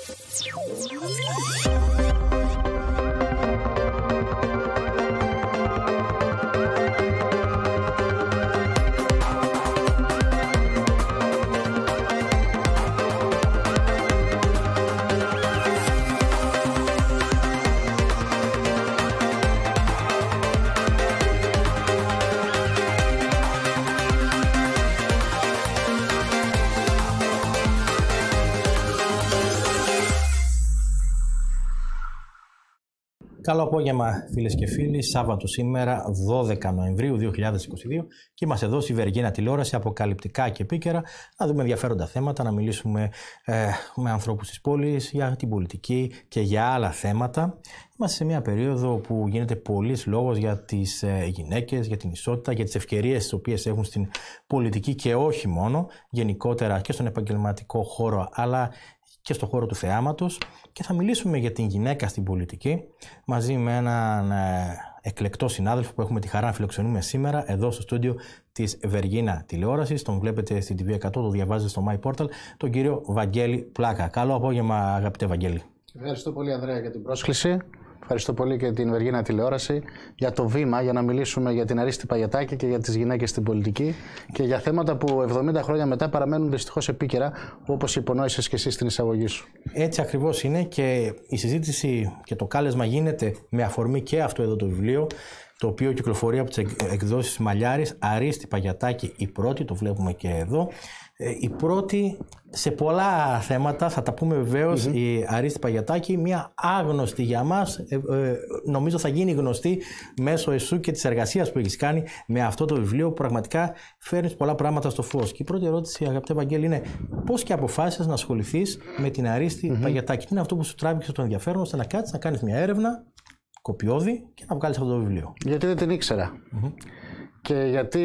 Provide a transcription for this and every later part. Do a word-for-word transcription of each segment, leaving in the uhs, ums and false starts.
Καλό απόγευμα, φίλες και φίλοι. Σάββατο σήμερα, δώδεκα Νοεμβρίου δύο χιλιάδες είκοσι δύο, και είμαστε εδώ στη Βεργίνα τηλεόραση, αποκαλυπτικά και επίκαιρα, να δούμε ενδιαφέροντα θέματα, να μιλήσουμε ε, με ανθρώπους της πόλης για την πολιτική και για άλλα θέματα. Είμαστε σε μια περίοδο που γίνεται πολλής λόγος για τις ε, γυναίκες, για την ισότητα, για τις ευκαιρίες τις οποίες έχουν στην πολιτική και όχι μόνο, γενικότερα και στον επαγγελματικό χώρο, αλλά και στον χώρο του θεάματος, και θα μιλήσουμε για την γυναίκα στην πολιτική μαζί με έναν ε, εκλεκτό συνάδελφο που έχουμε τη χαρά να φιλοξενούμε σήμερα εδώ στο στούντιο της Βεργίνα τηλεόρασης. Τον βλέπετε στην τι βι εκατό, το διαβάζετε στο My Portal, τον κύριο Βαγγέλη Πλάκα. Καλό απόγευμα, αγαπητέ Βαγγέλη. Ευχαριστώ πολύ, Ανδρέα, για την πρόσκληση. Ευχαριστώ πολύ και την Βεργίνα τηλεόραση για το βήμα, για να μιλήσουμε για την Αρίστη Παγιατάκη και για τις γυναίκες στην πολιτική και για θέματα που εβδομήντα χρόνια μετά παραμένουν δυστυχώς επίκαιρα, όπως υπονόησες και εσύ στην εισαγωγή σου. Έτσι ακριβώς είναι, και η συζήτηση και το κάλεσμα γίνεται με αφορμή και αυτό εδώ το βιβλίο, το οποίο κυκλοφορεί από τις εκδόσεις Μαλιάρης, Αρίστη Παγιατάκη η πρώτη, το βλέπουμε και εδώ. Η πρώτη σε πολλά θέματα, θα τα πούμε βεβαίως, mm-hmm. η Αρίστη Παγιατάκη, μια άγνωστη για μας, ε, ε, νομίζω θα γίνει γνωστή μέσω εσού και της εργασίας που έχεις κάνει με αυτό το βιβλίο, που πραγματικά φέρνεις πολλά πράγματα στο φως. Και η πρώτη ερώτηση, αγαπητέ Βαγγέλη, είναι πώς και αποφάσισες να ασχοληθείς με την Αρίστη mm-hmm. Παγιατάκη? Τι είναι αυτό που σου τράβηξε το ενδιαφέρον ώστε να κάτσεις να κάνεις μια έρευνα κοπιώδη και να βγάλεις αυτό το βιβλίο? Γιατί δεν την ήξερα. Mm-hmm. Και γιατί,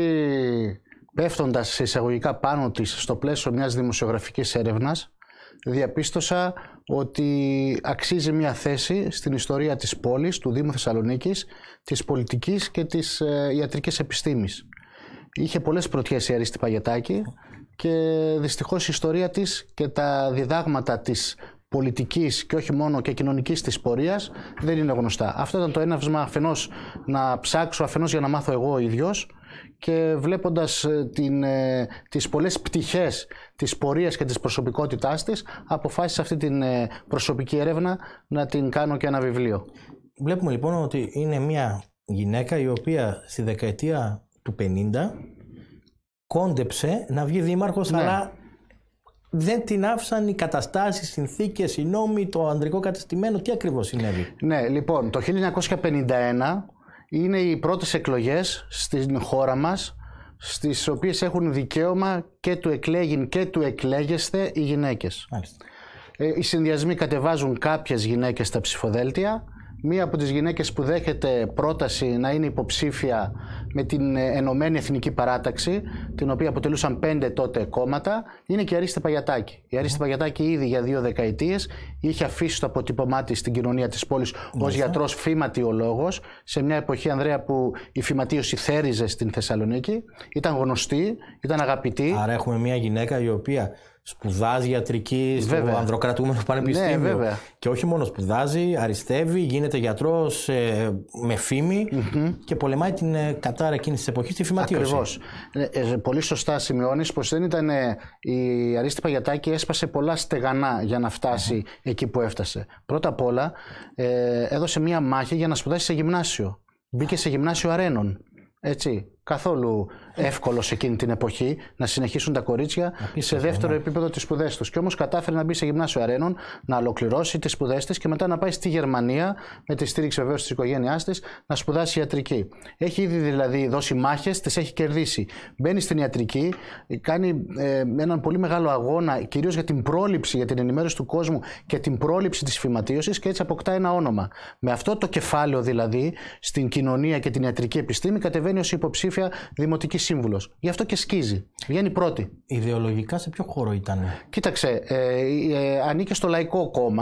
πέφτοντας εισαγωγικά πάνω της στο πλαίσιο μιας δημοσιογραφικής έρευνας, διαπίστωσα ότι αξίζει μια θέση στην ιστορία της πόλης, του Δήμου Θεσσαλονίκης, της πολιτικής και της ε, ιατρικής επιστήμης. Είχε πολλές πρωτιές η Αρίστη Παγιατάκη και δυστυχώς η ιστορία της και τα διδάγματα της πολιτικής και όχι μόνο και κοινωνικής της πορείας δεν είναι γνωστά. Αυτό ήταν το έναυσμα, αφενός να ψάξω, αφενός για να μάθω εγώ ο ίδιος, και βλέποντας την, ε, τις πολλές πτυχές της πορείας και της προσωπικότητάς της, αποφάσισα αυτή την ε, προσωπική έρευνα να την κάνω και ένα βιβλίο. Βλέπουμε λοιπόν ότι είναι μια γυναίκα η οποία στη δεκαετία του πενήντα κόντεψε να βγει δήμαρχος, ναι. αλλά δεν την άφησαν οι καταστάσεις, οι συνθήκες, οι νόμοι, το ανδρικό κατεστημένο. Τι ακριβώς συνέβη? Ναι, λοιπόν, το χίλια εννιακόσια πενήντα ένα είναι οι πρώτες εκλογές στην χώρα μας, στις οποίες έχουν δικαίωμα και του εκλέγειν και του εκλέγεστε οι γυναίκες. Ε, οι συνδυασμοί κατεβάζουν κάποιες γυναίκες στα ψηφοδέλτια. Μία από τις γυναίκες που δέχεται πρόταση να είναι υποψήφια με την Ενωμένη Εθνική Παράταξη, την οποία αποτελούσαν πέντε τότε κόμματα, είναι και η Αρίστη Παγιατάκη. Η Αρίστη Παγιατάκη ήδη για δύο δεκαετίες είχε αφήσει το αποτύπωμά της στην κοινωνία της πόλης ως γιατρός φυματιολόγος, σε μια εποχή, Ανδρέα, που η φυματίωση θέριζε στην Θεσσαλονίκη. Ήταν γνωστή, ήταν αγαπητή. Άρα έχουμε μια γυναίκα η οποία σπουδάζει ιατρική στο Ανδροκρατούμενο Πανεπιστήμιο. Ναι, και όχι μόνο σπουδάζει, αριστεύει, γίνεται γιατρός ε, με φήμη mm-hmm. και πολεμάει την ε, κατάρα εκείνης της εποχής, τη φυματίωση. Ακριβώς. Ε, ε, πολύ σωστά σημειώνεις πως δεν ήταν ε, η Αρίστη Παγιατάκη έσπασε πολλά στεγανά για να φτάσει mm-hmm. εκεί που έφτασε. Πρώτα απ' όλα ε, έδωσε μία μάχη για να σπουδάσει σε γυμνάσιο. Μπήκε σε γυμνάσιο Αρένων. Έτσι, καθόλου εύκολο σε εκείνη την εποχή να συνεχίσουν τα κορίτσια σε δεύτερο επίπεδο τις σπουδές τους. Και όμως κατάφερε να μπει σε γυμνάσιο Αρένων, να ολοκληρώσει τις σπουδές της και μετά να πάει στη Γερμανία, με τη στήριξη βεβαίως της οικογένειάς της, να σπουδάσει ιατρική. Έχει ήδη δηλαδή δώσει μάχες, τις έχει κερδίσει. Μπαίνει στην ιατρική, κάνει ε, έναν πολύ μεγάλο αγώνα, κυρίως για την πρόληψη, για την ενημέρωση του κόσμου και την πρόληψη της φυματίωσης, και έτσι αποκτά ένα όνομα. Με αυτό το κεφάλαιο δηλαδή, στην κοινωνία και την ιατρική επιστήμη, κατεβαίνει ως υποψήφια δημοτική σύμβουλος. Γι' αυτό και σκίζει. Βγαίνει πρώτη. Ιδεολογικά σε ποιο χώρο ήταν? Κοίταξε, ε, ε, ανήκε στο Λαϊκό Κόμμα.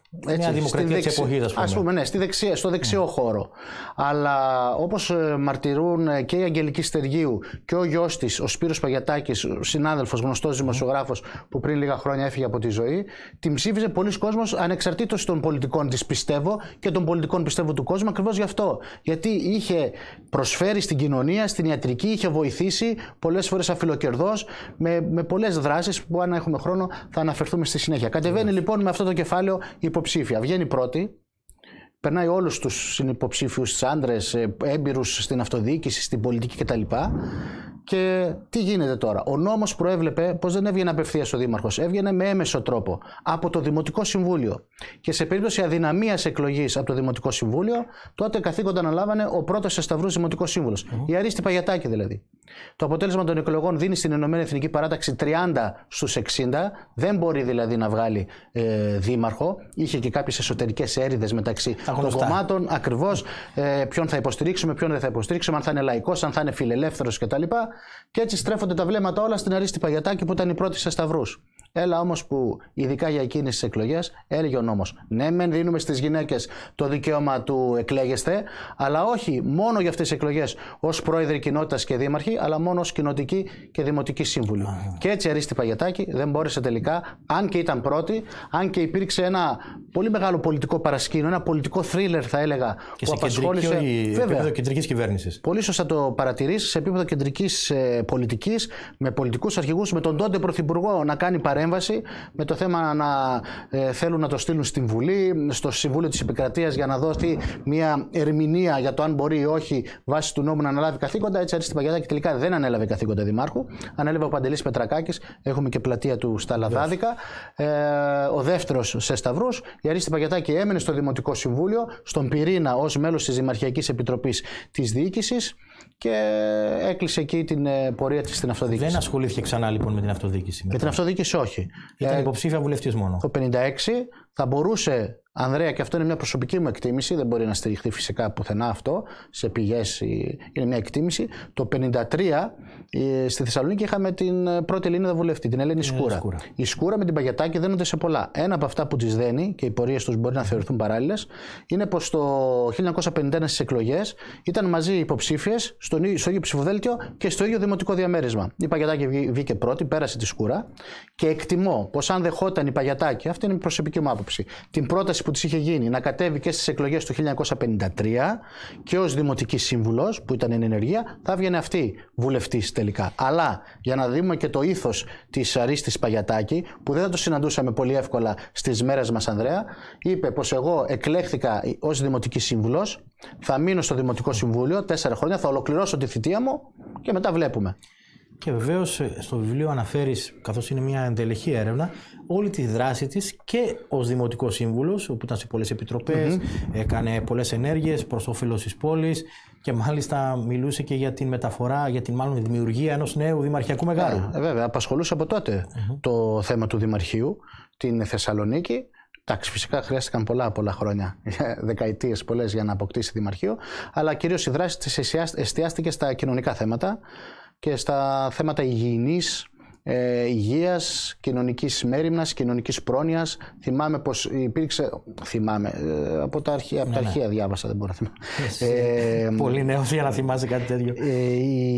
Έτσι, μια δημοκρατία της δεξι... εποχής, ας πούμε. Ας πούμε, ναι, στη δεξιά, στο δεξιό mm. χώρο. Αλλά όπως μαρτυρούν και η Αγγελική Στεργίου και ο γιος της, ο Σπύρος Παγιατάκης, συνάδελφος, γνωστός δημοσιογράφος που πριν λίγα χρόνια έφυγε από τη ζωή, την ψήφιζε πολλοί κόσμος ανεξαρτήτως των πολιτικών της, πιστεύω, και των πολιτικών, πιστεύω, του κόσμου, ακριβώς γι' αυτό. Γιατί είχε προσφέρει στην κοινωνία, στην ιατρική, είχε βοηθήσει πολλές φορές αφιλοκερδώς με, με πολλές δράσεις που, αν έχουμε χρόνο, θα αναφερθούμε στη συνέχεια. Κατεβαίνει λοιπόν με αυτό το κεφάλαιο υποψήφια. Βγαίνει πρώτη. Περνάει όλους τους συνυποψήφιους, τους άντρες, έμπειρους στην αυτοδιοίκηση, στην πολιτική κτλ. Και τι γίνεται τώρα? Ο νόμος προέβλεπε πως δεν έβγαινε απευθείας ο δήμαρχος, έβγαινε με έμεσο τρόπο από το Δημοτικό Συμβούλιο. Και σε περίπτωση αδυναμίας εκλογής από το Δημοτικό Συμβούλιο, τότε καθήκοντα αναλάβανε ο πρώτος σε σταυρούς Δημοτικός Σύμβουλος. Mm-hmm. Η Αρίστη Παγιατάκη δηλαδή. Το αποτέλεσμα των εκλογών δίνει στην Ενωμένη Εθνική Παράταξη τριάντα στους εξήντα, δεν μπορεί δηλαδή να βγάλει ε, δήμαρχο. Είχε και κάποιες εσωτερικές έρηδες μεταξύ των κομμάτων, ακριβώς ε, ποιον θα υποστηρίξουμε, ποιον δεν θα υποστηρίξουμε, αν θα είναι λαϊκός, αν θα είναι φιλελεύθερος κτλ. Και έτσι στρέφονται τα βλέμματα όλα στην Αρίστη Παγιατάκη που ήταν η πρώτη σε σταυρούς. Έλα όμως που ειδικά για εκείνες τις εκλογές έλεγε ο νόμος: ναι, μεν δίνουμε στις γυναίκες το δικαίωμα του εκλέγεστε, αλλά όχι μόνο για αυτές τις εκλογές ως πρόεδροι κοινότητας και δήμαρχοι, αλλά μόνο ως κοινοτική και δημοτική σύμβουλοι. Ah. Και έτσι η Αρίστη Παγιατάκη δεν μπόρεσε τελικά, αν και ήταν πρώτη, αν και υπήρξε ένα πολύ μεγάλο πολιτικό παρασκήνιο, ένα πολιτικό θρίλερ, θα έλεγα, και που σε απασχόλησε. Κεντρική, βέβαια, επίπεδο κεντρικής κυβέρνησης. Πολύ σωστά το παρατηρείς, σε επίπεδο κεντρικής ε, πολιτικής, με πολιτικούς αρχηγούς, με τον τότε πρωθυπουργό να κάνει παρέμβαση, με το θέμα να ε, θέλουν να το στείλουν στην Βουλή, στο Συμβούλιο της Επικρατείας, για να δώσει μια ερμηνεία για το αν μπορεί ή όχι βάσει του νόμου να αναλάβει καθήκοντα. Έτσι, Αρίστη Παγιατάκη τελικά δεν ανέλαβε καθήκοντα δημάρχου. Ανέλαβε ο Παντελής Πετρακάκης. Έχουμε και πλατεία του στα Λαδάδικα. Ε, ο δεύτερος σε σταυρούς. Η Αρίστη Παγιατάκη έμενε στο Δημοτικό Συμβούλιο, στον πυρήνα ως μέλος της Δημαρχιακής Επιτροπής της Διοίκησης, και έκλεισε εκεί την πορεία της στην αυτοδιοίκηση. Δεν ασχολήθηκε ξανά λοιπόν με την αυτοδιοίκηση? Με την αυτοδιοίκηση όχι. Ήταν ε, υποψήφια βουλευτής μόνο. Το πενήντα έξι θα μπορούσε, Ανδρέα, και αυτό είναι μια προσωπική μου εκτίμηση, δεν μπορεί να στηριχθεί φυσικά πουθενά αυτό, σε πηγές είναι μια εκτίμηση. Το πενήντα τρία στη Θεσσαλονίκη είχαμε την πρώτη Ελληνίδα βουλευτή, την Ελένη Σκούρα. Σκούρα. Η Σκούρα με την Παγιατάκη δένονται σε πολλά. Ένα από αυτά που τις δένει, και οι πορείες τους μπορεί να θεωρηθούν παράλληλες, είναι πως το χίλια εννιακόσια πενήντα ένα στις εκλογές ήταν μαζί υποψήφιες στο ίδιο ψηφοδέλτιο και στο ίδιο δημοτικό διαμέρισμα. Η Παγιατάκη βγήκε πρώτη, πέρασε τη Σκούρα, και εκτιμώ πως αν δεχόταν η Παγιατάκη, αυτή είναι η προσωπική μου άποψη, την πρόταση που της είχε γίνει να κατέβει και στις εκλογές του χίλια εννιακόσια πενήντα τρία και ως δημοτική σύμβουλος, που ήταν εν ενεργεία, θα έβγαινε αυτή βουλευτής τελικά. Αλλά για να δούμε και το ήθος της Αρίστης Παγιατάκη, που δεν θα το συναντούσαμε πολύ εύκολα στις μέρες μας, Ανδρέα, είπε πως εγώ εκλέχθηκα ως δημοτική σύμβουλος, θα μείνω στο Δημοτικό Συμβούλιο τέσσερα χρόνια, θα ολοκληρώσω τη θητεία μου και μετά βλέπουμε. Και βεβαίως στο βιβλίο αναφέρεις, καθώς είναι μια ενδελεχή έρευνα, όλη τη δράση της και ως Δημοτικός Σύμβουλος, όπου ήταν σε πολλές επιτροπές, mm-hmm. έκανε πολλές ενέργειες προς όφελος της πόλης, και μάλιστα μιλούσε και για την μεταφορά, για την μάλλον δημιουργία ενός νέου δημαρχιακού μεγάρου. Ε, βέβαια, απασχολούσε από τότε mm-hmm. το θέμα του Δημαρχείου, την Θεσσαλονίκη. Εντάξει, φυσικά χρειάστηκαν πολλά πολλά χρόνια, δεκαετίες πολλές, για να αποκτήσει δημαρχείο, αλλά κυρίως η δράση της εστιάστηκε στα κοινωνικά θέματα και στα θέματα υγιεινής, ε, υγείας, κοινωνικής μέριμνας, κοινωνικής πρόνοιας. Θυμάμαι πως υπήρξε, θυμάμαι, ε, από τα αρχεία, από ναι, τα αρχεία ναι. διάβασα, δεν μπορώ να θυμάμαι. Ε, Πολύ νέος για να θυμάσαι κάτι τέτοιο. Ε,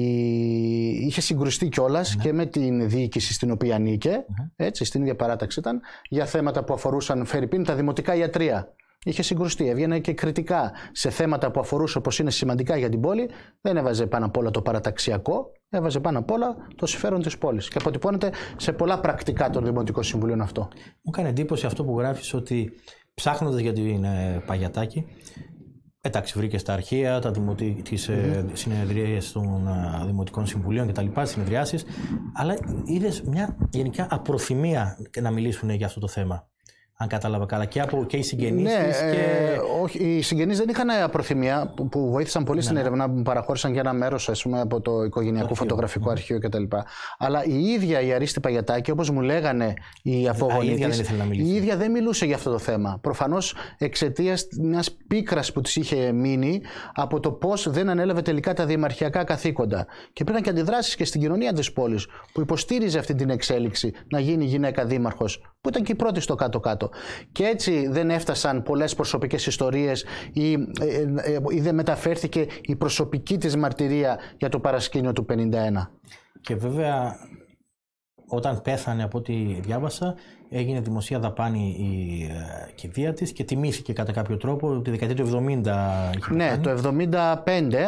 είχε συγκρουστεί κιόλας ναι. και με την διοίκηση στην οποία ανήκε, ναι. έτσι, στην ίδια παράταξη ήταν, για θέματα που αφορούσαν, φερειπίν, τα δημοτικά ιατρεία. Είχε συγκρουστεί, έβγαινε και κριτικά σε θέματα που αφορούσε, όπως είναι σημαντικά για την πόλη. Δεν έβαζε πάνω απ' όλα το παραταξιακό, έβαζε πάνω απ' όλα το συμφέρον της πόλης. Και αποτυπώνεται σε πολλά πρακτικά των Δημοτικών Συμβουλίων αυτό. Μου έκανε εντύπωση αυτό που γράφεις, ότι ψάχνοντας για την ε, Παγιατάκη, εντάξει, βρήκε στα αρχεία, τα δημοτι... τις mm-hmm. ε, συνεδρίες των ε, Δημοτικών Συμβουλίων και τα λοιπά, τις συνεδριάσεις, αλλά είδες μια γενικά απροθυμία να μιλήσουν για αυτό το θέμα. Αν κατάλαβα καλά, και, από, και οι συγγενείς ναι, της και... ε, όχι, οι συγγενείς δεν είχαν απροθυμία, που, που βοήθησαν πολύ ναι, στην ναι. έρευνα, που μου παραχώρησαν για ένα μέρος, ας πούμε, από το οικογενειακό αρχείο, φωτογραφικό ναι. αρχείο κτλ. Αλλά η ίδια η Αρίστη Παγιατάκη, όπως μου λέγανε οι απόγονοι της, η ίδια δεν μιλούσε για αυτό το θέμα. Προφανώς εξαιτίας μιας πίκρας που της είχε μείνει από το πώς δεν ανέλαβε τελικά τα δημαρχιακά καθήκοντα. Και υπήρχαν και αντιδράσεις και στην κοινωνία της πόλης, που υποστήριζε αυτή την εξέλιξη να γίνει γυναίκα δήμαρχος, που ήταν και η πρώτη στο κάτω-κάτω. αυτό. Και έτσι δεν έφτασαν πολλές προσωπικές ιστορίες ή, ή δεν μεταφέρθηκε η προσωπική της μαρτυρία για το παρασκήνιο του πενήντα ένα. Και βέβαια όταν πέθανε, από ό,τι διάβασα, έγινε δημοσία δαπάνη η ε, κηδεία της και τιμήθηκε κατά κάποιο τρόπο τη δεκαετία του εβδομήντα. Ναι, το εβδομήντα πέντε,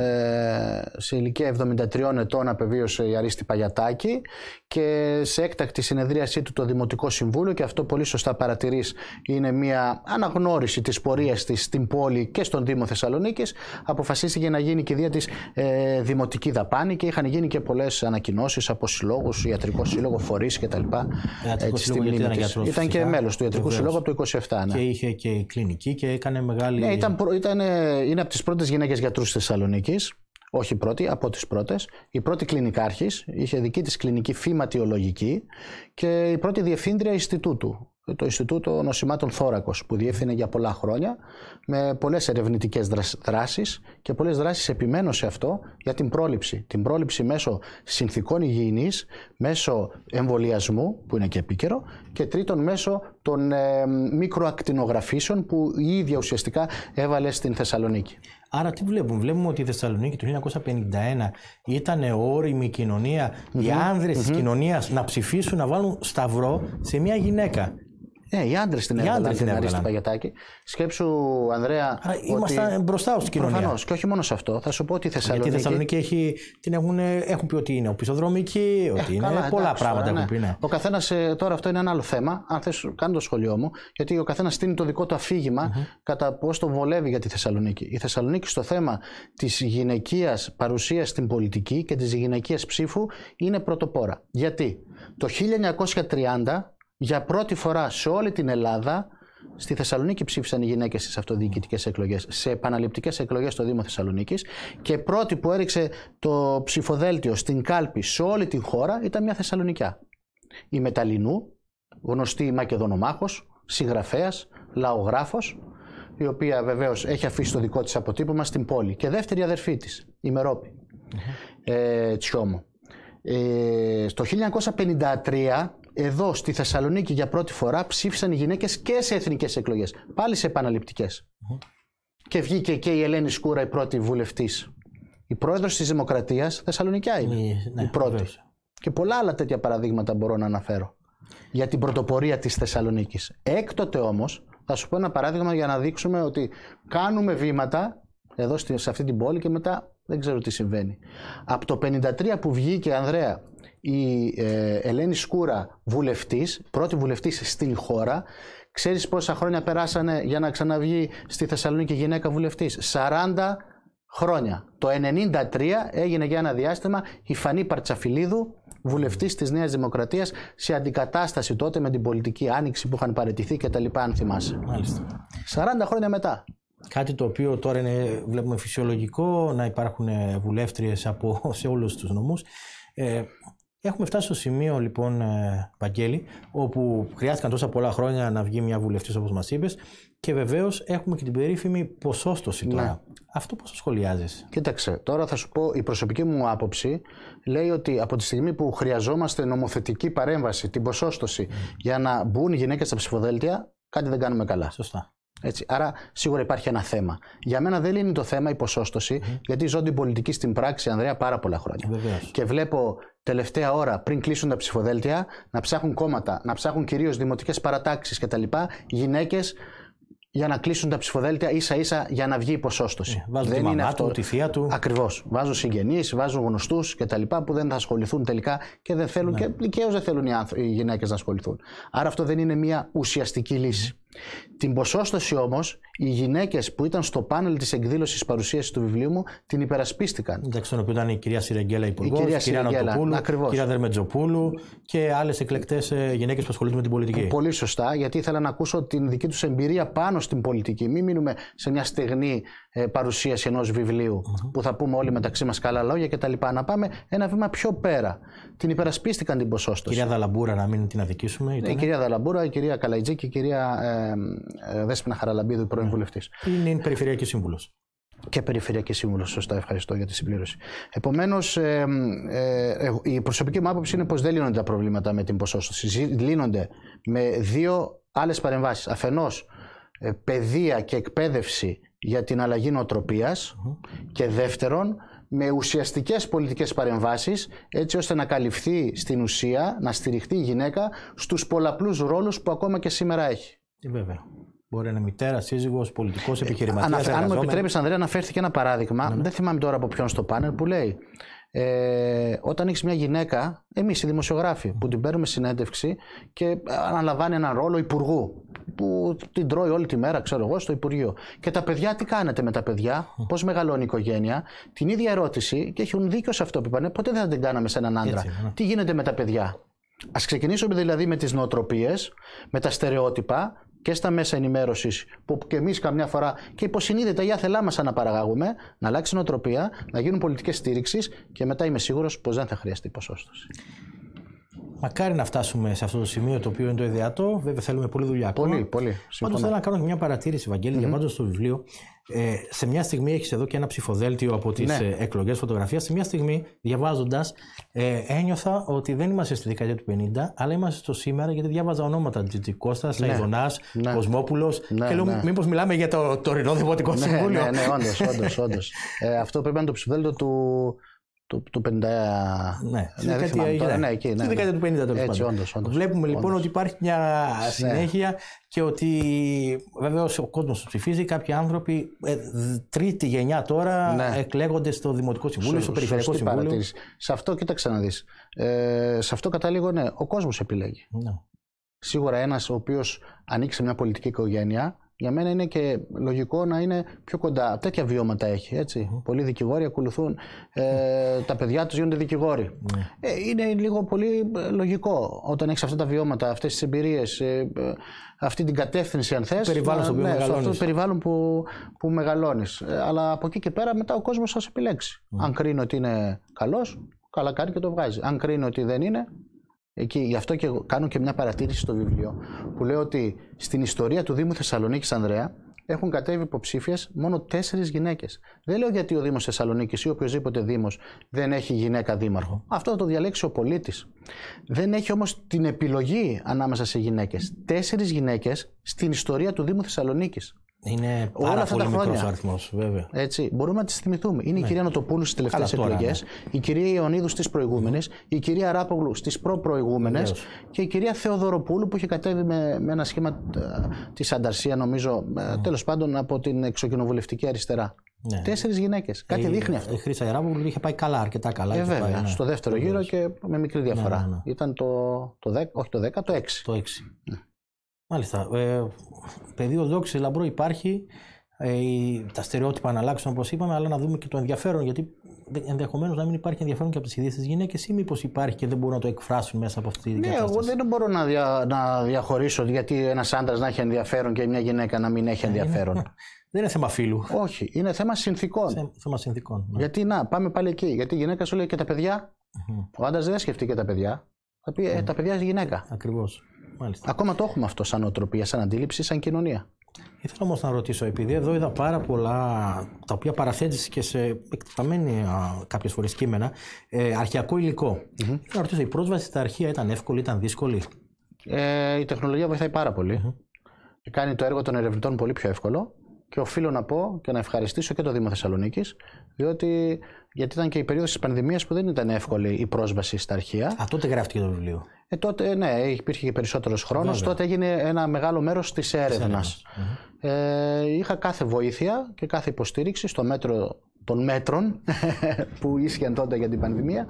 ε, σε ηλικία εβδομήντα τριών ετών απεβίωσε η Αρίστη Παγιατάκη και σε έκτακτη συνεδρίασή του το Δημοτικό Συμβούλιο, και αυτό πολύ σωστά παρατηρείς, είναι μια αναγνώριση της πορείας της στην πόλη και στον Δήμο Θεσσαλονίκης, αποφασίστηκε να γίνει η κηδεία της ε, δημοτική δαπάνη και είχαν γίνει και πολλές ανακοινώσεις από συλλόγους, ιατρικό σύλλογο, φορείς κτλ. Ήταν, ήταν, ήταν και μέλος του Ιατρικού Συλλόγου από το είκοσι επτά. Ναι. Και είχε και κλινική και έκανε μεγάλη. Ναι, ήταν, ήταν, είναι από τις πρώτες γυναίκες γιατρούς της Θεσσαλονίκης. Όχι πρώτη, από τις πρώτες. Η πρώτη κλινικάρχης, είχε δική της κλινική φυματιολογική και η πρώτη διευθύντρια Ινστιτούτου. Το Ινστιτούτο Νοσημάτων Θώρακος, που διεύθυνε για πολλά χρόνια, με πολλές ερευνητικές δράσεις και πολλές δράσεις, επιμένω σε αυτό, για την πρόληψη. Την πρόληψη μέσω συνθηκών υγιεινής, μέσω εμβολιασμού, που είναι και επίκαιρο, και τρίτον μέσω των ε, μικροακτινογραφήσεων που η ίδια ουσιαστικά έβαλε στην Θεσσαλονίκη. Άρα τι βλέπουμε, βλέπουμε ότι η Θεσσαλονίκη του χίλια εννιακόσια πενήντα ένα ήταν όριμη κοινωνία, mm-hmm. οι άνδρες mm-hmm. της κοινωνίας να ψηφίσουν, να βάλουν σταυρό σε μια γυναίκα. Ναι, οι άντρες την έβαλαν την Αρίστη Παγιατάκη. Σκέψου, Ανδρέα. Άρα ήμασταν ότι... μπροστά ως κοινωνία. Προφανώς. Και όχι μόνο σε αυτό. Θα σου πω ότι η Θεσσαλονίκη. Γιατί η Θεσσαλονίκη έχει, την έχουν, έχουν πει ότι είναι οπισθοδρομική, ότι ε, είναι καλά, πολλά εντάξει, πράγματα ναι. έχουν πει. Ναι. Ο καθένας, τώρα αυτό είναι ένα άλλο θέμα. Αν θες, κάνω το σχολείο μου, γιατί ο καθένας στείνει το δικό του αφήγημα mm-hmm. κατά πώς το βολεύει για τη Θεσσαλονίκη. Η Θεσσαλονίκη στο θέμα της γυναικείας παρουσίας στην πολιτική και της γυναικείας ψήφου είναι πρωτοπόρα. Γιατί το χίλια εννιακόσια τριάντα. Για πρώτη φορά σε όλη την Ελλάδα, στη Θεσσαλονίκη ψήφισαν οι γυναίκες στις αυτοδιοικητικές εκλογές, σε επαναληπτικές εκλογές στο Δήμο Θεσσαλονίκης, και πρώτη που έριξε το ψηφοδέλτιο στην κάλπη σε όλη την χώρα ήταν μια Θεσσαλονικιά. Η Μεταλλινού, γνωστή Μακεδονομάχος, συγγραφέας, λαογράφος, η οποία βεβαίως έχει αφήσει το δικό της αποτύπωμα στην πόλη. Και δεύτερη αδερφή της, η Μερόπη, mm-hmm. ε, Τσιόμο. Ε, στο χίλια εννιακόσια πενήντα τρία, εδώ στη Θεσσαλονίκη για πρώτη φορά ψήφισαν οι γυναίκες και σε εθνικές εκλογές, πάλι σε επαναληπτικές. Mm-hmm. Και βγήκε και η Ελένη Σκούρα, η πρώτη βουλευτής. Η πρόεδρος της Δημοκρατίας Θεσσαλονικιά είναι, mm, ναι, η πρώτη. Βέβαια. Και πολλά άλλα τέτοια παραδείγματα μπορώ να αναφέρω για την πρωτοπορία της Θεσσαλονίκης. Έκτοτε όμως, θα σου πω ένα παράδειγμα για να δείξουμε ότι κάνουμε βήματα εδώ σε αυτή την πόλη και μετά δεν ξέρω τι συμβαίνει. Από το πενήντα τρία που βγήκε, Ανδρέα, η ε, Ελένη Σκούρα βουλευτής, πρώτη βουλευτής στην χώρα, ξέρεις πόσα χρόνια περάσανε για να ξαναβγεί στη Θεσσαλονίκη γυναίκα βουλευτής? σαράντα χρόνια. Το ενενήντα τρία έγινε για ένα διάστημα η Φανή Παρτσαφυλίδου, βουλευτής της Νέας Δημοκρατίας, σε αντικατάσταση τότε με την πολιτική άνοιξη που είχαν παραιτηθεί και τα λοιπά, αν θυμάσαι. Μάλιστα. σαράντα χρόνια μετά. Κάτι το οποίο τώρα είναι, βλέπουμε, φυσιολογικό να υπάρχουν βουλεύτριες από, σε όλους τους νομούς. Ε, έχουμε φτάσει στο σημείο, λοιπόν, ε, Βαγγέλη, όπου χρειάστηκαν τόσα πολλά χρόνια να βγει μια βουλευτής, όπως μας είπες, και βεβαίως έχουμε και την περίφημη ποσόστοση τώρα. Ναι. Αυτό πώς το σχολιάζεις? Κοίταξε, τώρα θα σου πω, η προσωπική μου άποψη λέει ότι από τη στιγμή που χρειαζόμαστε νομοθετική παρέμβαση, την ποσόστοση, mm. για να μπουν οι γυναίκες στα ψηφοδέλτια, κάτι δεν κάνουμε καλά. Σωστά. Έτσι. Άρα σίγουρα υπάρχει ένα θέμα. Για μένα δεν λύνει το θέμα η ποσόστοση, mm. γιατί ζω την πολιτική στην πράξη, Ανδρέα, πάρα πολλά χρόνια. Βεβαίως. Και βλέπω τελευταία ώρα, πριν κλείσουν τα ψηφοδέλτια, να ψάχνουν κόμματα, να ψάχνουν κυρίως δημοτικές παρατάξεις κτλ. Γυναίκες για να κλείσουν τα ψηφοδέλτια ίσα-ίσα για να βγει η ποσόστοση. Ε, βάζουν δεν τη μαμά είναι αυτό... του, τη θεία του. Ακριβώς. Βάζουν συγγενείς, βάζουν γνωστούς κτλ. Που δεν θα ασχοληθούν τελικά και δεν θέλουν, ναι. και δικαίως δεν θέλουν οι, άνθρω... οι γυναίκες να ασχοληθούν. Άρα αυτό δεν είναι μια ουσιαστική λύση. Mm. Την ποσόστοση όμως, οι γυναίκες που ήταν στο πάνελ της εκδήλωσης παρουσίασης του βιβλίου μου την υπερασπίστηκαν. Εντάξει, τον οποίο ήταν η κυρία Σιρεγγέλα Υπουργός, η κυρία, κυρία Νοτοπούλου, η κυρία Δερμετζοπούλου και άλλες εκλεκτές γυναίκες που ασχολούνται με την πολιτική. Πολύ σωστά, γιατί ήθελα να ακούσω την δική τους εμπειρία πάνω στην πολιτική. Μην μείνουμε σε μια στεγνή ε, παρουσίαση ενός βιβλίου mm-hmm. που θα πούμε όλοι μεταξύ μας καλά λόγια κτλ. Να πάμε ένα βήμα πιο πέρα. Την υπερασπίστηκαν την ποσόστοση. Η κυρία Δαλαμπούρα, να μην την αδικήσουμε. Ήτανε. Η κυρία Δαλαμπούρα, η κυρία Καλαϊτζή και η κυρία ε, ε, Δέσποινα Χαραλαμπίδου, η πρώην βουλευτής. Είναι, είναι περιφερειακή σύμβουλος. Και περιφερειακή σύμβουλος, σωστά, ευχαριστώ για τη συμπλήρωση. Επομένως, ε, ε, ε, η προσωπική μου άποψη είναι πως δεν λύνονται τα προβλήματα με την ποσόστοση. Λύνονται με δύο άλλες παρεμβάσεις. Αφενός, ε, παιδεία και εκπαίδευση για την αλλαγή νοοτροπίας mm-hmm. και δεύτερον, με ουσιαστικές πολιτικές παρεμβάσεις, έτσι ώστε να καλυφθεί στην ουσία, να στηριχτεί η γυναίκα στους πολλαπλούς ρόλους που ακόμα και σήμερα έχει. Ε, βέβαια. Μπορεί να είναι μητέρα, σύζυγος, πολιτικός, επιχειρηματίας. Ε, αν μου επιτρέπεις, Ανδρέα, αναφέρθηκε ένα παράδειγμα, ναι. δεν θυμάμαι τώρα από ποιον στο πάνελ, που λέει ε, όταν έχεις μια γυναίκα, εμείς οι δημοσιογράφοι, που την παίρνουμε συνέντευξη και αναλαμβάνει έναν ρόλο υπουργού, που την τρώει όλη τη μέρα, ξέρω εγώ, στο Υπουργείο. Και τα παιδιά, τι κάνετε με τα παιδιά, πώς μεγαλώνει η οικογένεια, την ίδια ερώτηση, και έχουν δίκιο σε αυτό που είπανε, ποτέ δεν θα την κάναμε σε έναν άντρα. Έτσι, ναι. Τι γίνεται με τα παιδιά. Ας ξεκινήσουμε δηλαδή με τις νοοτροπίες, με τα στερεότυπα και στα μέσα ενημέρωσης, που και εμείς καμιά φορά και υποσυνείδητα η άθελά μας αναπαραγάγουμε, να αλλάξει νοοτροπία, να γίνουν πολιτικές στήριξης και μετά είμαι σίγουρος πως δεν θα χρειαστεί ποσόστοση. Μακάρι να φτάσουμε σε αυτό το σημείο το οποίο είναι το ιδεατό. Βέβαια, θέλουμε πολλή δουλειά. Πολύ, ακόμα. πολύ. Πάντως, θέλω να κάνω και μια παρατήρηση, Βαγγέλη, mm-hmm. διαβάζοντας το βιβλίο. Ε, σε μια στιγμή έχεις εδώ και ένα ψηφοδέλτιο από τις ναι. εκλογές φωτογραφίας. Σε μια στιγμή, διαβάζοντας, ε, ένιωθα ότι δεν είμαστε στη δεκαετία του πενήντα, αλλά είμαστε στο σήμερα, γιατί διάβαζα ονόματα Τζιτζι Κώστας, Σαϊδονάς, ναι. Κοσμόπουλος. Ναι, και λέω, ναι. μήπως μιλάμε για το τωρινό Δημοτικό ναι, Συμβούλιο. Ναι, ναι, όντως, όντως, όντως. ε, αυτό πρέπει να είναι το ψηφοδέλτιο του. Του, του πενήντα. Ναι, στη ναι, δεκαετία, ναι, εκεί, ναι, ναι. του πενήντα τέλος πάντων. Όντως, όντως, Βλέπουμε λοιπόν όντως. ότι υπάρχει μια συνέχεια ναι. και ότι βεβαίως ο κόσμος ψηφίζει. Κάποιοι άνθρωποι, ε, τρίτη γενιά τώρα, ναι. εκλέγονται στο Δημοτικό Συμβούλιο, στο Περιφερειακό Συμβούλιο. Παρατήρηση. Σε αυτό, κοίταξε να δεις. Ε, σε αυτό καταλήγω, ναι, ο κόσμος επιλέγει. Ναι. Σίγουρα ένας ο οποίος ανήκει σε μια πολιτική οικογένεια, για μένα είναι και λογικό να είναι πιο κοντά. Τέτοια βιώματα έχει. Έτσι. Mm. Πολλοί δικηγόροι ακολουθούν. Ε, mm. Τα παιδιά τους γίνονται δικηγόροι. Mm. Ε, είναι λίγο πολύ λογικό όταν έχεις αυτά τα βιώματα, αυτές τις εμπειρίες, ε, αυτή την κατεύθυνση, αν θες. Περιβάλλον στο οποίο ναι, μεγαλώνεις. Αυτό το περιβάλλον που, που μεγαλώνεις. Ε, αλλά από εκεί και πέρα μετά ο κόσμος θα σε επιλέξει. Mm. Αν κρίνει ότι είναι καλός, καλά κάνει και το βγάζει. Αν κρίνει ότι δεν είναι. Εκεί, γι' αυτό και κάνω και μια παρατήρηση στο βιβλίο που λέω ότι στην ιστορία του Δήμου Θεσσαλονίκης, Ανδρέα, έχουν κατέβει υποψήφιες μόνο τέσσερις γυναίκες. Δεν λέω γιατί ο Δήμος Θεσσαλονίκης ή οποιοδήποτε Δήμος δεν έχει γυναίκα δήμαρχο. Αυτό θα το διαλέξει ο πολίτης. Δεν έχει όμως την επιλογή ανάμεσα σε γυναίκες. Τέσσερις γυναίκες στην ιστορία του Δήμου Θεσσαλονίκης. Είναι πάρα πολύ μικρός αριθμός, βέβαια. Έτσι, μπορούμε να τις θυμηθούμε. Είναι ναι. η κυρία Νοτοπούλου στις τελευταίες εκλογές, ναι. η κυρία Ιωνίδου στις προηγούμενες, mm. η κυρία Ράπογλου στις προ-προηγούμενες και η κυρία Θεοδωροπούλου που είχε κατέβει με, με ένα σχήμα της Ανταρσία, νομίζω, mm. τέλος πάντων από την εξοκοινοβουλευτική αριστερά. Ναι. Τέσσερις γυναίκες. Κάτι η, δείχνει αυτό. Η Χρύσα Ράπογλου είχε πάει καλά, αρκετά καλά. Ε, βέβαια, πάει, ναι. στο δεύτερο ναι. γύρο και με μικρή διαφορά. Ναι, ναι, ναι. Ήταν το, το δέκα, όχι το δέκα, το έξι. Το έξι. Ναι. Μάλιστα. Ε, πεδίο δόξη λαμπρό υπάρχει. Ε, τα στερεότυπα να αλλάξουν όπως είπαμε, αλλά να δούμε και το ενδιαφέρον. Γιατί ενδεχομένως να μην υπάρχει ενδιαφέρον και από τις ίδιες τις γυναίκες, ή μήπως υπάρχει και δεν μπορούν να το εκφράσουν μέσα από αυτή την ναι, κατάσταση. Εγώ δεν μπορώ να, δια, να διαχωρίσω γιατί ένας άντρας να έχει ενδιαφέρον και μια γυναίκα να μην έχει ενδιαφέρον. Είναι, δεν είναι θέμα φύλου. Όχι, είναι θέμα συνθήκων. Σε, θέμα συνθήκων. Ναι. Γιατί να, πάμε πάλι εκεί. Γιατί η γυναίκα σου λέει και τα παιδιά. Mm-hmm. Ο άντρας δεν σκεφτεί και τα παιδιά. Θα πει ε, mm. τα παιδιά είναι γυναίκα. Ακριβώς. Μάλιστα. Ακόμα το έχουμε αυτό σαν οτροπία, σαν αντίληψη, σαν κοινωνία. Ήθελα όμως να ρωτήσω, επειδή εδώ είδα πάρα πολλά τα οποία παραθέτεις και σε εκτεταμένη κάποιες φορές κείμενα, ε, αρχαιακό υλικό. Mm-hmm. Ήθελα να ρωτήσω, η πρόσβαση στα αρχεία ήταν εύκολη, ήταν δύσκολη? Ε, η τεχνολογία βοηθάει πάρα πολύ. Mm-hmm. Κάνει το έργο των ερευνητών πολύ πιο εύκολο. Και οφείλω να πω και να ευχαριστήσω και το Δήμο Θεσσαλονίκης, διότι γιατί ήταν και η περίοδος της πανδημίας που δεν ήταν εύκολη η πρόσβαση στα αρχεία. Α, τότε γράφτηκε το βιβλίο. Ε, τότε, ναι, υπήρχε και περισσότερος χρόνος. Βέβαια. Τότε έγινε ένα μεγάλο μέρος της έρευνας. Mm-hmm. Ε, είχα κάθε βοήθεια και κάθε υποστήριξη στο μέτρο των μέτρων που ίσχυαν τότε για την πανδημία,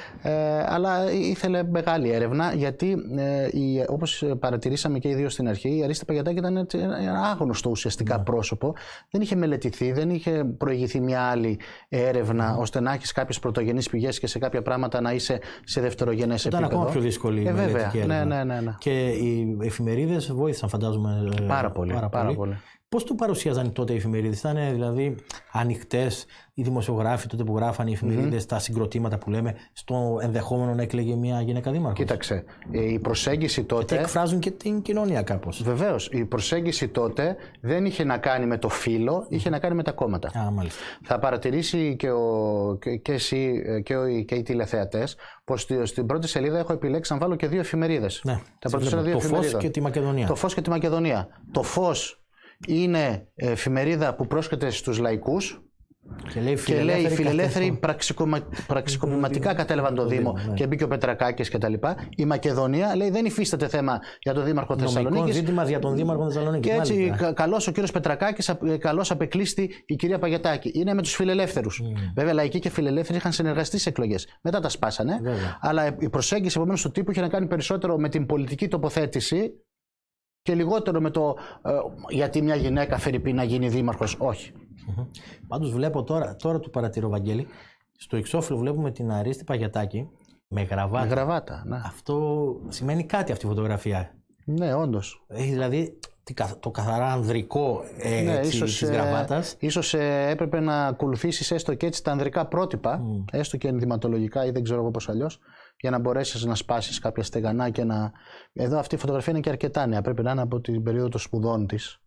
ε, αλλά ήθελε μεγάλη έρευνα γιατί ε, η, όπως παρατηρήσαμε και οι δύο στην αρχή, η Αρίστη Παγιατάκη ήταν έτσι, ένα άγνωστο ουσιαστικά mm. πρόσωπο, δεν είχε μελετηθεί, δεν είχε προηγηθεί μια άλλη έρευνα mm. ώστε να έχεις κάποιες πρωτογενείς πηγές και σε κάποια πράγματα να είσαι σε δευτερογενές ήταν επίπεδο. Ήταν ακόμα πιο δύσκολη η ε, μελετική έρευνα. Ναι, ναι, ναι, ναι. Και οι εφημερίδες βοήθησαν, φαντάζομαι, πάρα πολύ. Πάρα πάρα πολύ. πολύ. Πώς το παρουσίαζαν τότε οι εφημερίδες? Ήταν δηλαδή ανοιχτές οι δημοσιογράφοι τότε που γράφαν οι εφημερίδες mm-hmm. τα συγκροτήματα που λέμε, στο ενδεχόμενο να εκλέγε μια γυναίκα δήμαρχος? Κοίταξε, η προσέγγιση τότε. Γιατί εκφράζουν και την κοινωνία κάπως. Βεβαίως. Η προσέγγιση τότε δεν είχε να κάνει με το φύλο, είχε να κάνει με τα κόμματα. Α, μάλιστα. Θα παρατηρήσει και, ο, και, και εσύ και, ο, και οι τηλεθεατές πως στην πρώτη σελίδα έχω επιλέξει να βάλω και δύο εφημερίδες. Ναι. Τα πρώτα δύο το εφημερίδα. Φως και τη Μακεδονία. Το Φως και τη Μακεδονία. Το Φως είναι εφημερίδα που πρόσκειται στους λαϊκούς. Και λέει, και λέει οι φιλελεύθεροι πραξικομα... πραξικοπηματικά κατέλαβαν το Δήμο ναι. και μπήκε ο Πετρακάκης κτλ. Η Μακεδονία λέει δεν υφίσταται θέμα για τον Δήμαρχο Θεσσαλονίκης. Νομικό ζήτημα για τον Δήμαρχο Θεσσαλονίκης. Και έτσι κα, καλώς ο κύριος Πετρακάκης, καλώς απεκλείστη η κυρία Παγετάκη. Είναι με τους φιλελεύθερους. Mm. Βέβαια, λαϊκοί και φιλελεύθεροι είχαν συνεργαστεί στις εκλογές. Μετά τα σπάσανε. Βέβαια. Αλλά η προσέγγιση επομένως του τύπου είχε να κάνει περισσότερο με την πολιτική τοποθέτηση και λιγότερο με το ε, γιατί μια γυναίκα φερειπεί να γίνει δήμαρχος. Όχι. Mm-hmm. Πάντως βλέπω τώρα, τώρα του παρατηρώ, Βαγγέλη, στο εξώφυλλο βλέπουμε την Αρίστη Παγετάκη με γραβάτα. Με γραβάτα, ναι. Αυτό σημαίνει κάτι αυτή η φωτογραφία. Ναι, όντως. Έχει δηλαδή το καθαρά ανδρικό ε, ναι, έτσι, ίσως, της γραβάτας. Ε, ίσως ε, έπρεπε να ακολουθήσεις έστω και έτσι τα ανδρικά πρότυπα, mm. έστω και ενδυματολογικά ή δεν ξέρω εγώ πώς αλλιώς, για να μπορέσεις να σπάσεις κάποια στεγανά και να... Εδώ αυτή η φωτογραφία είναι και αρκετά νέα, πρέπει να είναι από την περίοδο των σπουδών της.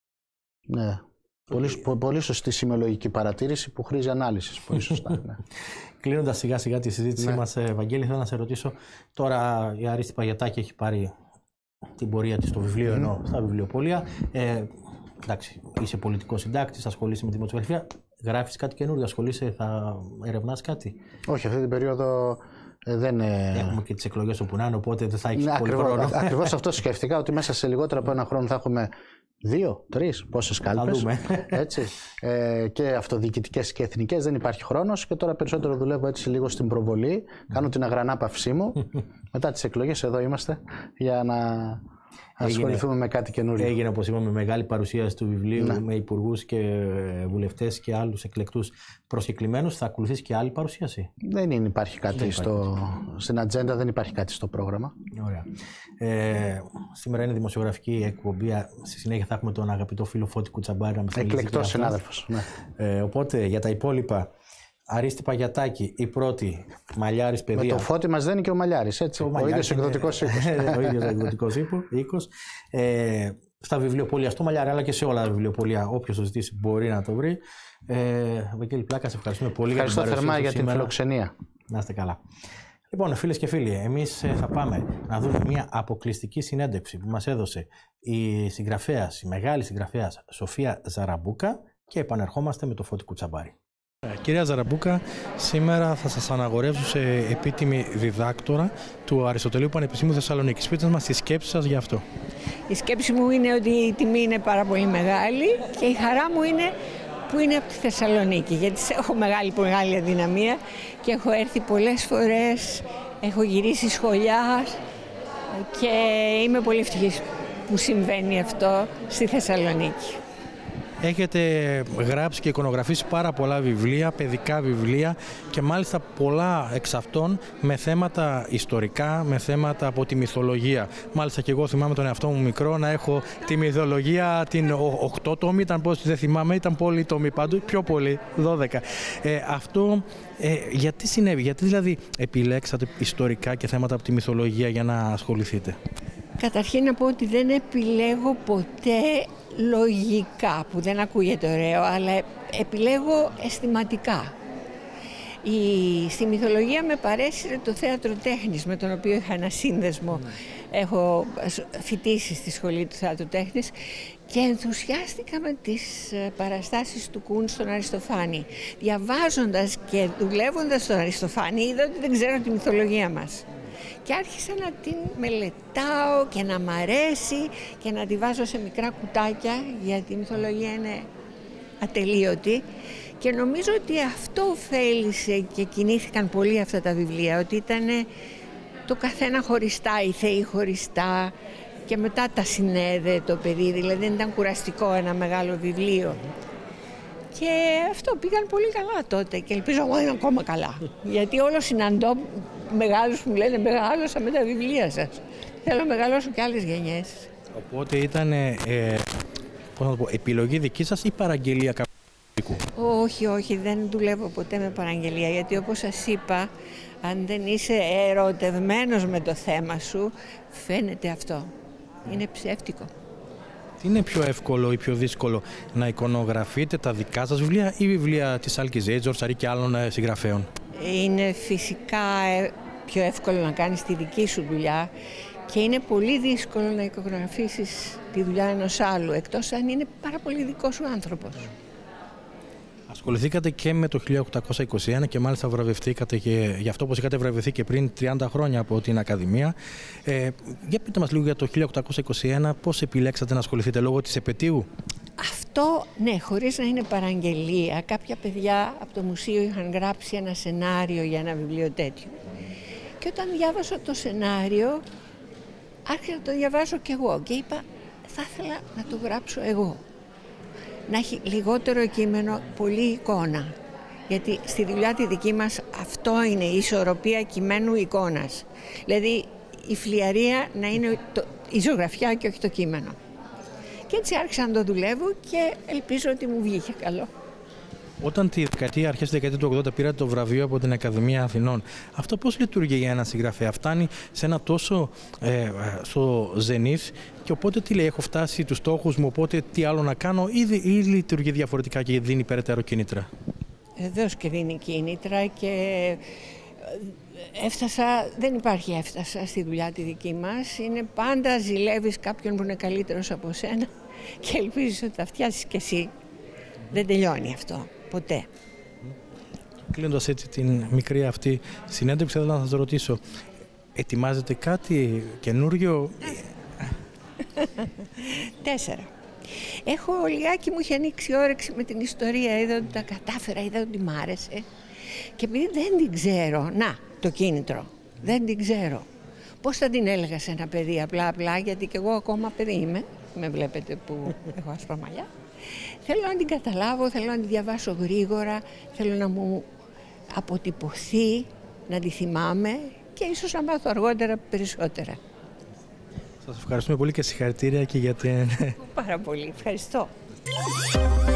Ναι. Πολύ, πο, πολύ σωστή σημειολογική παρατήρηση που χρήζει ανάλυσης. Πολύ σωστά. Ναι. Κλείνοντας σιγά σιγά τη συζήτησή ναι. μας, Βαγγέλη, θέλω να σε ρωτήσω. Τώρα η Αρίστη Παγετάκη έχει πάρει την πορεία της στο βιβλίο, mm. ενώ στα βιβλιοπωλεία. Ε, εντάξει, είσαι πολιτικός συντάκτης, ασχολείσαι με τη δημοσιογραφία. Γράφεις κάτι καινούργιο, ασχολείσαι, θα ερευνάς κάτι? Όχι, αυτή την περίοδο ε, δεν. Έχουμε και τις εκλογές όπου να είναι, οπότε δεν θα έχεις ναι, πολύ ακριβώς, χρόνο. Ακριβώς αυτό σκέφτηκα, ότι μέσα σε λιγότερο από ένα χρόνο θα έχουμε δύο, τρεις, πόσες κάλπες. Έτσι. Ε, και αυτοδιοικητικές και εθνικές, δεν υπάρχει χρόνος. Και τώρα περισσότερο δουλεύω έτσι λίγο στην προβολή. Κάνω την αγρανάπαυσή μου. Μετά τις εκλογές εδώ είμαστε για να ασχοληθούμε έγινε, με κάτι καινούριο. Έγινε, όπως είπαμε, μεγάλη παρουσίαση του βιβλίου ναι. με υπουργούς και βουλευτές και άλλους εκλεκτούς προσκεκλημένους. Θα ακολουθήσει και άλλη παρουσίαση? Δεν είναι, υπάρχει κάτι δεν στο, υπάρχει. Στην ατζέντα, δεν υπάρχει κάτι στο πρόγραμμα. Ωραία. Ε, σήμερα είναι δημοσιογραφική εκπομπή. Στη συνέχεια θα έχουμε τον αγαπητό φίλο Φώτη Κουτσαμπάρη να μας μιλήσει. Εκλεκτός συνάδελφος. Ναι. Ε, οπότε για τα υπόλοιπα, Αρίστη Παγετάκη, η πρώτη, Μαλιάρης παιδεία. Με το Φώτη μας δένει και ο Μαλιάρης, έτσι. Ο, ο ίδιος εκδοτικός οίκος. Ο ίδιος εκδοτικός οίκος. Ε, στα βιβλιοπωλεία, στο Μαλιάρη, αλλά και σε όλα τα βιβλιοπωλεία, όποιος το ζητήσει μπορεί να το βρει. Ε, Βαγγέλη Πλάκα, σε ευχαριστούμε πολύ. Ευχαριστώ για την θερμά για την φιλοξενία. Να είστε καλά. Λοιπόν, φίλες και φίλοι, εμείς θα πάμε να δούμε μια αποκλειστική συνέντευξη που μας έδωσε η συγγραφέας, η μεγάλη συγγραφέας Σοφία Ζαραμπούκα και επανερχόμαστε με το Φώτη Κουτσαμπάρη. Κυρία Ζαραμπούκα, σήμερα θα σας αναγορεύσω σε επίτιμη διδάκτορα του Αριστοτελείου Πανεπιστημίου Θεσσαλονίκης. Πείτε μας τη σκέψη σας γι' αυτό. Η σκέψη μου είναι ότι η τιμή είναι πάρα πολύ μεγάλη και η χαρά μου είναι που είναι από τη Θεσσαλονίκη, γιατί έχω μεγάλη, μεγάλη αδυναμία και έχω έρθει πολλές φορές, έχω γυρίσει σχολιά και είμαι πολύ ευτυχής που συμβαίνει αυτό στη Θεσσαλονίκη. Έχετε γράψει και εικονογραφήσει πάρα πολλά βιβλία, παιδικά βιβλία και μάλιστα πολλά εξ αυτών με θέματα ιστορικά, με θέματα από τη μυθολογία. Μάλιστα και εγώ θυμάμαι τον εαυτό μου μικρό να έχω τη μυθολογία την οκτώ τόμη, ήταν πώς δεν θυμάμαι, ήταν πολύ τόμη πάντου, πιο πολύ, δώδεκα. Ε, αυτό ε, γιατί συνέβη, γιατί δηλαδή επιλέξατε ιστορικά και θέματα από τη μυθολογία για να ασχοληθείτε? Καταρχήν να πω ότι δεν επιλέγω ποτέ λογικά, που δεν ακούγεται ωραίο, αλλά επιλέγω αισθηματικά. Η, στη μυθολογία με παρέσυρε το θέατρο τέχνης, με τον οποίο είχα ένα σύνδεσμο. Mm. Έχω φοιτήσει στη σχολή του θέατρου τέχνης και ενθουσιάστηκα με τις παραστάσεις του Κουν στον Αριστοφάνη. Διαβάζοντας και δουλεύοντας στον Αριστοφάνη είδα ότι δεν ξέρω τη μυθολογία μας. Και άρχισα να την μελετάω και να μ' αρέσει και να τη βάζω σε μικρά κουτάκια, γιατί η μυθολογία είναι ατελείωτη. Και νομίζω ότι αυτό ωφέλισε και κινήθηκαν πολύ αυτά τα βιβλία, ότι ήταν το καθένα χωριστά, οι θεοί χωριστά και μετά τα συνέδε το παιδί, δηλαδή δεν ήταν κουραστικό ένα μεγάλο βιβλίο. Και αυτό πήγαν πολύ καλά τότε και ελπίζω εγώ είναι ακόμα καλά. Γιατί όλο συναντώ μεγάλους που μου λένε μεγάλωσα με τα βιβλία σας. Θέλω να μεγαλώσω και άλλες γενιές. Οπότε ήταν ε, πώς να το πω, επιλογή δική σας ή παραγγελία κάποιου? Όχι, όχι, δεν δουλεύω ποτέ με παραγγελία, γιατί όπως σας είπα, αν δεν είσαι ερωτευμένος με το θέμα σου, φαίνεται αυτό. Είναι ψεύτικο. Τι είναι πιο εύκολο ή πιο δύσκολο, να εικονογραφείτε τα δικά σας βιβλία ή βιβλία της Άλκης, Τζορτζ Σαρή και άλλων συγγραφέων? Είναι φυσικά πιο εύκολο να κάνεις τη δική σου δουλειά και είναι πολύ δύσκολο να εικονογραφήσεις τη δουλειά ενός άλλου, εκτός αν είναι πάρα πολύ δικός σου άνθρωπος. Ασχοληθήκατε και με το χίλια οκτακόσια είκοσι ένα και μάλιστα βραβευτήκατε και γι' αυτό, όπως είχατε βραβευτεί και πριν τριάντα χρόνια από την Ακαδημία. Ε, για πείτε μας λίγο για το χίλια οκτακόσια είκοσι ένα, πώς επιλέξατε να ασχοληθείτε, λόγω της επετείου? Αυτό, ναι, χωρίς να είναι παραγγελία. Κάποια παιδιά από το μουσείο είχαν γράψει ένα σενάριο για ένα βιβλίο τέτοιο. Και όταν διάβασα το σενάριο, άρχισα να το διαβάζω κι εγώ και είπα, θα ήθελα να το γράψω εγώ. Να έχει λιγότερο κείμενο, πολύ εικόνα. Γιατί στη δουλειά τη δική μας αυτό είναι η ισορροπία κειμένου εικόνας. Δηλαδή η φλιαρία να είναι το, η ζωγραφιά και όχι το κείμενο. Και έτσι άρχισα να το δουλεύω και ελπίζω ότι μου βγήκε καλό. Όταν τη δεκαετία, αρχές της δεκαετίας του ογδόντα πήρατε το βραβείο από την Ακαδημία Αθηνών, αυτό πώς λειτουργεί για ένα συγγραφέα? Φτάνει σε ένα τόσο ε, στο ζενήθ και οπότε τι λέει, έχω φτάσει τους στόχους μου, οπότε τι άλλο να κάνω, ή, ή λειτουργεί διαφορετικά και δίνει περαιτέρω κίνητρα? Βεβαίως και δίνει κίνητρα και έφτασα, δεν υπάρχει έφτασα στη δουλειά τη δική μας. Είναι πάντα ζηλεύεις κάποιον που είναι καλύτερος από σένα και ελπίζεις ότι θα φτιάσεις κι εσύ. Δεν τελειώνει αυτό, ποτέ. Κλείνοντας έτσι την μικρή αυτή συνέντευξη, θέλω να σας ρωτήσω, ετοιμάζετε κάτι καινούριο? Τέσσερα. Έχω λιγάκι, μου είχε ανοίξει όρεξη με την ιστορία, είδα ότι τα κατάφερα, είδα ότι μ' άρεσε. Και επειδή δεν την ξέρω, να, το κίνητρο, δεν την ξέρω. Πώς θα την έλεγα σε ένα παιδί απλά απλά, γιατί και εγώ ακόμα παιδί είμαι, με βλέπετε που έχω άσπρα μαλλιά. Θέλω να την καταλάβω, θέλω να την διαβάσω γρήγορα, θέλω να μου αποτυπωθεί, να τη θυμάμαι και ίσως να μάθω αργότερα περισσότερα. Σας ευχαριστούμε πολύ και συγχαρητήρια και για την... Πάρα πολύ, ευχαριστώ.